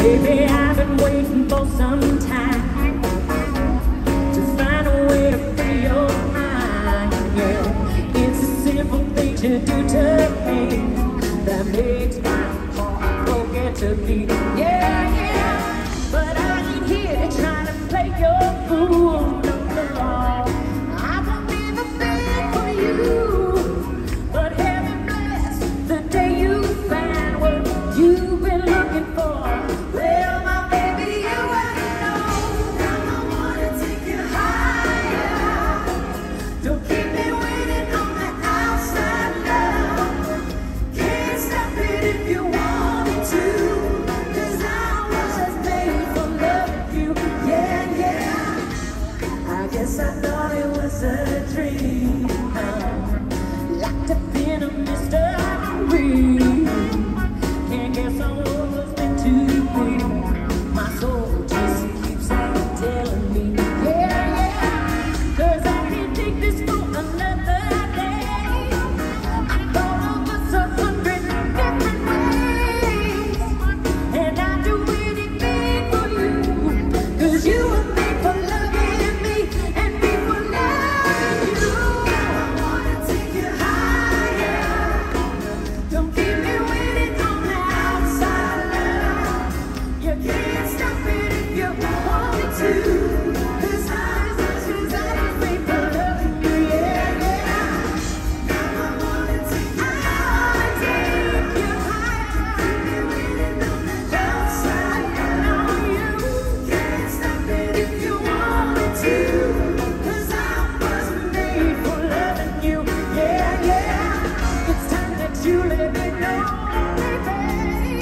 Baby, I've been waiting for some time to find a way to free your mind. Yeah, it's a simple thing to do to me that makes my heart forget to beat. Yeah, yeah, but I ain't here to try to play your fool. No, no, I won't be the thing for you. But heaven bless the day you find what you've been looking for. Well, my baby, you already know. Now I wanna take you higher. Don't keep me waiting on the outside love. Can't stop it if you want me to. 'Cause I was made for loving you. Yeah, yeah. I guess I thought it was a dream. Locked up in a mystery. Can't guess I was meant to be. My soul just keeps on telling me, yeah, yeah. 'Cause I can't take this for another day. I thought of us 100 different ways, and I'd do anything for you. 'Cause you were made for loving me, and me for loving you. I wanna take you higher. Don't keep me waiting on the outside love. You can't stop it if you want me to. 'Cause I was made for loving you, yeah, yeah. Now I wanna take you higher. Keep me waiting on the outside love. You can't stop it if you want me to. 'Cause I was made for loving you, yeah, yeah. It's time that you let me know, baby.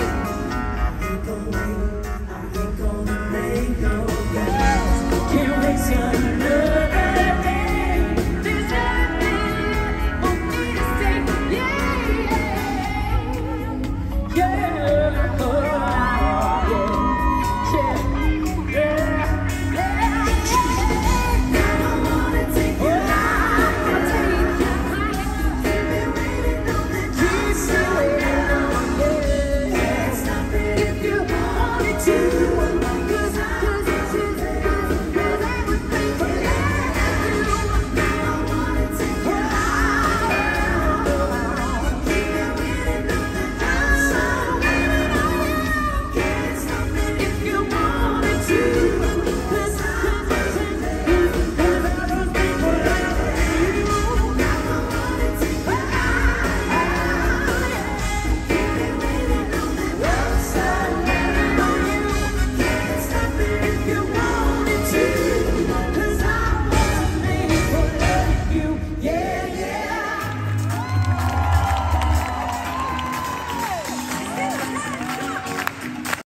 I ain't gonna make no games. Can't waste another day. There's nothing left for me to say, yeah, yeah, oh, yeah, yeah, yeah. Now I wanna take you higher. Keep me waiting on the outside love. Can't stop it if you want me to.